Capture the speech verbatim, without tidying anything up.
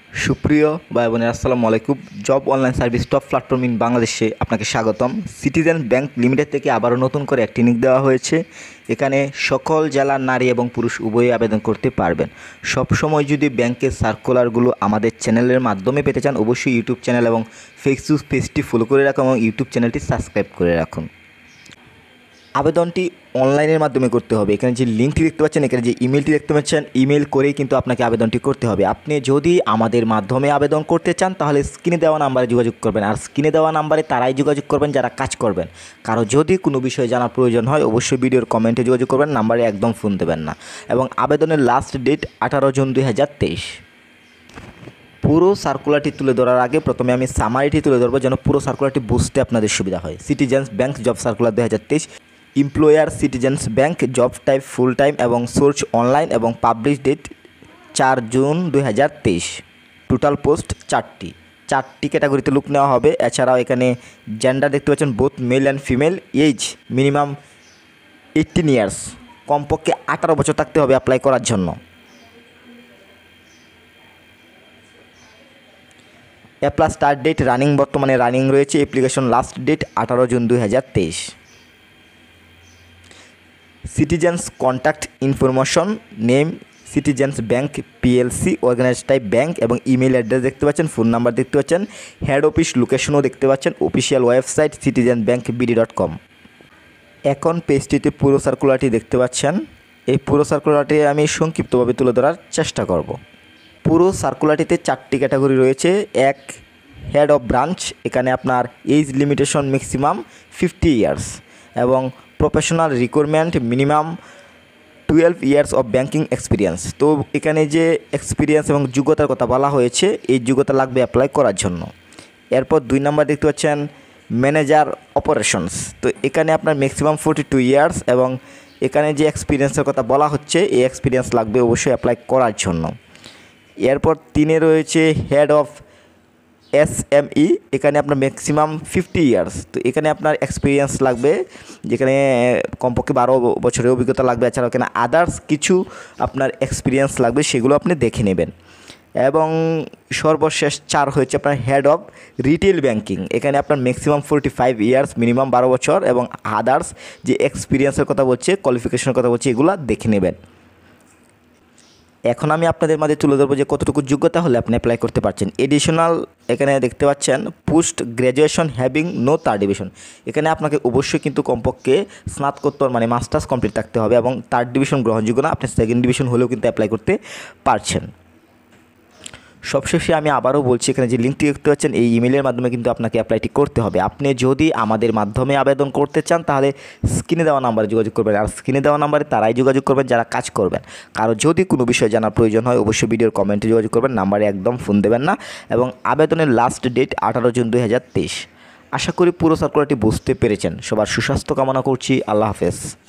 সুপ্রিয় ভাই বোনেরা, আসসালামু আলাইকুম। Job online service top platform in বাংলাদেশে আপনাকে স্বাগতম। সিটিজেন ব্যাংক লিমিটেড থেকে আবারও নতুন করে একটি নিয়োগ দেওয়া হয়েছে। এখানে সকল জেলার নারী এবং পুরুষ উভয়ই আবেদন করতে পারবেন। সবসময় যদি ব্যাংকের সার্কুলারগুলো আমাদের চ্যানেলের মাধ্যমে পেতে চান, অবশ্যই ইউটিউব চ্যানেল এবং ফেসবুক পেজটি ফলো করে রাখুন এবং ইউটিউব চ্যানেলটি সাবস্ক্রাইব করে রাখুন। আবেদনটি অনলাইনের মাধ্যমে করতে হবে। এখানে যে লিঙ্কটি দেখতে পাচ্ছেন, এখানে যে ইমেলটি দেখতে পাচ্ছেন, ইমেল করেই কিন্তু আপনাকে আবেদনটি করতে হবে। আপনি যদি আমাদের মাধ্যমে আবেদন করতে চান তাহলে স্ক্রিনে দেওয়া নাম্বারে যোগাযোগ করবেন। আর স্ক্রিনে দেওয়া নাম্বারে তারাই যোগাযোগ করবেন যারা কাজ করবেন। কারো যদি কোনো বিষয়ে জানার প্রয়োজন হয় অবশ্যই ভিডিওর কমেন্টে যোগাযোগ করবেন, নাম্বারে একদম ফোন দেবেন না। এবং আবেদনের লাস্ট ডেট আঠারো জুন দুই হাজার তেইশ। পুরো সার্কুলারটি তুলে ধরার আগে প্রথমে আমি সামারিটি তুলে ধরবো, যেন পুরো সার্কুলারটি বুঝতে আপনাদের সুবিধা হয়। সিটিজেন্স ব্যাংক জব সার্কুলার দুই হাজার তেইশ। Employer Citizens bank, job type full time এবং সোর্স অনলাইন এবং পাবলিশ ডেট চার জুন দুই হাজার তেইশ। টোটাল পোস্ট চারটি চারটি ক্যাটাগরিতে লোক নেওয়া হবে। এছাড়াও এখানে জেন্ডার দেখতে পাচ্ছেন both male and female. Age minimum eighteen years, কমপক্ষে আঠারো বছর থাকতে হবে অ্যাপ্লাই করার জন্য। অ্যাপ্লাই স্টার্ট ডেট রানিং, বর্তমানে রানিং রয়েছে। অ্যাপ্লিকেশন লাস্ট ডেট আঠারো জুন দুই হাজার তেইশ। Citizens contact information name Citizens bank PLC, organize type bank এবং ইমেল অ্যাড্রেস দেখতে পাচ্ছেন, ফোন নাম্বার দেখতে পাচ্ছেন, হেড অফিস লোকেশনও দেখতে পাচ্ছেন, official website citizen bank BD dot com. এখন পেজটিতে পুরো সার্কুলারটি দেখতে পাচ্ছেন। এই পুরো সার্কুলারটি আমি সংক্ষিপ্তভাবে তুলে ধরার চেষ্টা করব। পুরো সার্কুলারটিতে চারটি ক্যাটাগরি রয়েছে। এক, হেড অফ ব্রাঞ্চ, এখানে আপনার age limitation maximum fifty years এবং professional requirement minimum twelve years of banking experience. তো এখানে যে এক্সপিরিয়েন্স এবং যোগ্যতার কথা বলা হয়েছে, এই যোগ্যতা লাগবে অ্যাপ্লাই করার জন্য। এরপর দুই নম্বর দেখতে পাচ্ছেন ম্যানেজার অপারেশনস। তো এখানে আপনার ম্যাক্সিমাম ফোর্টি টু ইয়ার্স এবং এখানে যে এক্সপিরিয়েন্সের কথা বলা হচ্ছে, এই এক্সপিরিয়েন্স লাগবে অবশ্যই অ্যাপ্লাই করার জন্য। এরপর তিনে রয়েছে হেড অফ এসএমই, এখানে আপনার ম্যাক্সিমাম ফিফটি ইয়ার্স। তো এখানে আপনার এক্সপিরিয়েন্স লাগবে, যেখানে কমপক্ষে বারো বছরের অভিজ্ঞতা লাগবে। এছাড়াও এখানে আদার্স কিছু আপনার এক্সপিরিয়েন্স লাগবে, সেগুলো আপনি দেখে নেবেন। এবং সর্বশেষ চার হয়েছে আপনার হেড অফ রিটেল ব্যাঙ্কিং, এখানে আপনার maximum forty five years minimum বারো বছর এবং আদার্স যে এক্সপিরিয়েন্সের কথা বলছে, কোয়ালিফিকেশনের কথা বলছে, এগুলো দেখে নেবেন। এখন আমি আপনাদের মাঝে তুলে ধরবো যে কতটুকু যোগ্যতা হলে আপনি অ্যাপ্লাই করতে পারছেন। এডিশনাল এখানে দেখতে পাচ্ছেন post graduation having no third division, এখানে আপনাকে অবশ্যই কিন্তু কমপক্ষে স্নাতকোত্তর মানে মাস্টার্স কমপ্লিট থাকতে হবে এবং থার্ড ডিভিশন গ্রহণযোগ্য না, আপনি সেকেন্ড ডিভিশন হলেও কিন্তু অ্যাপ্লাই করতে পারছেন। সবশেষে আমি আবারও বলছি, এখানে যে লিঙ্কটি দেখতে পাচ্ছেন, এই ইমেলের মাধ্যমে কিন্তু আপনাকে অ্যাপ্লাইটি করতে হবে। আপনি যদি আমাদের মাধ্যমে আবেদন করতে চান তাহলে স্ক্রিনে দেওয়া নাম্বারে যোগাযোগ করবেন। আর স্ক্রিনে দেওয়া নাম্বারে তারাই যোগাযোগ করবেন যারা কাজ করবেন। কারো যদি কোনো বিষয়ে জানার প্রয়োজন হয় অবশ্যই ভিডিওর কমেন্টে যোগাযোগ করবেন, নাম্বারে একদম ফোন দেবেন না। এবং আবেদনের লাস্ট ডেট আঠারো জুন দুই হাজার তেইশ। আশা করি পুরো সার্কুলারটি বুঝতে পেরেছেন। সবার সুস্বাস্থ্য কামনা করছি। আল্লাহ হাফেজ।